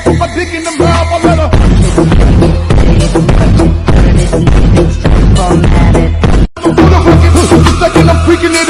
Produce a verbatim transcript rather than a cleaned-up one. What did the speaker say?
My dick in the mouth, I let her. I'm freaking it